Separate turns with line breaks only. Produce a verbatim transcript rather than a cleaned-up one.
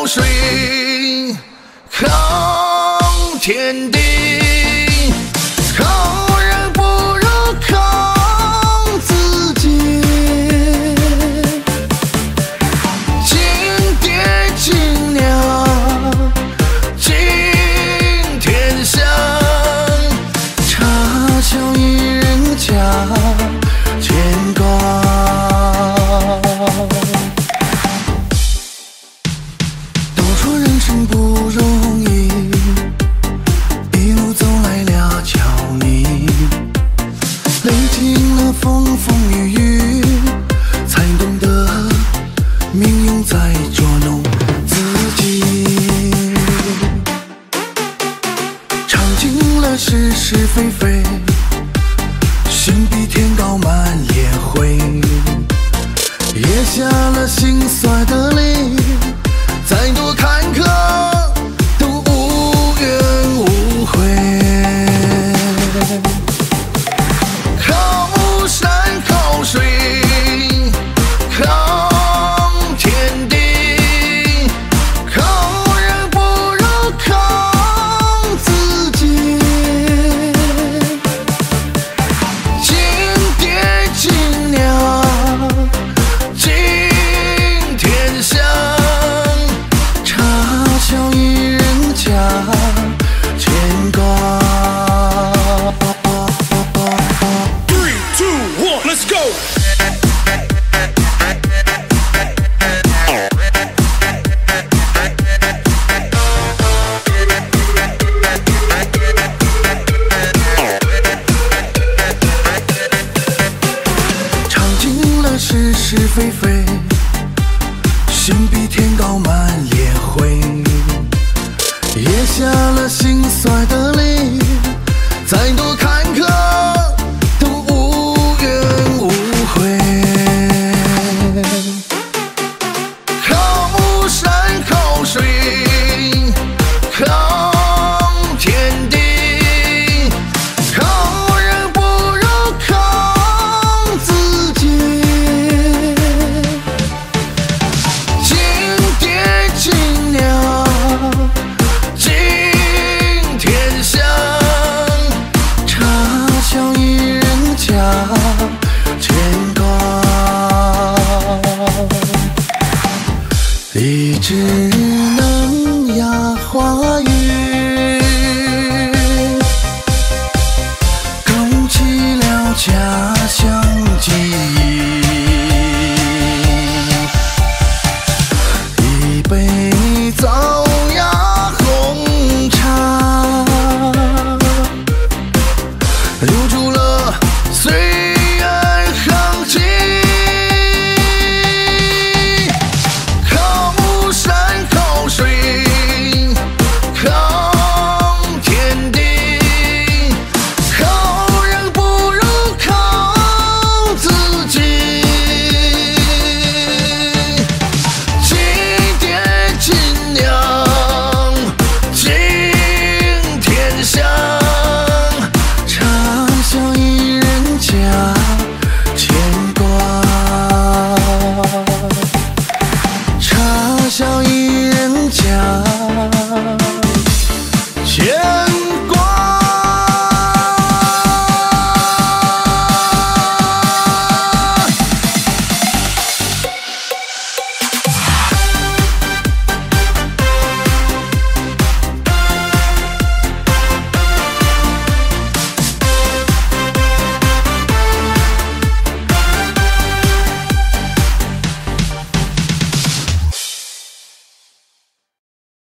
靠水，靠天地，靠人不如靠自己。金爹金娘敬天下，插销一人家牵挂。 人生不容易，一路走来俩脚泥，历经了风风雨雨，才懂得命运在捉弄自己。尝尽了是是非非，心比天高满脸灰，咽下了心酸的泪。 再多坎坷都无怨无悔，靠山靠水，靠天地，靠人不如靠自己。金爹金娘敬天下。 小一人家牵挂。
Three, two, one, let's go.
尝尽了是是非非，心比天高满脸灰。 咽下了心酸的泪，再多坎坷都无怨无悔。靠山靠水，靠天地，靠人不如靠自己。金爹金娘。 小一人家牵挂，一直。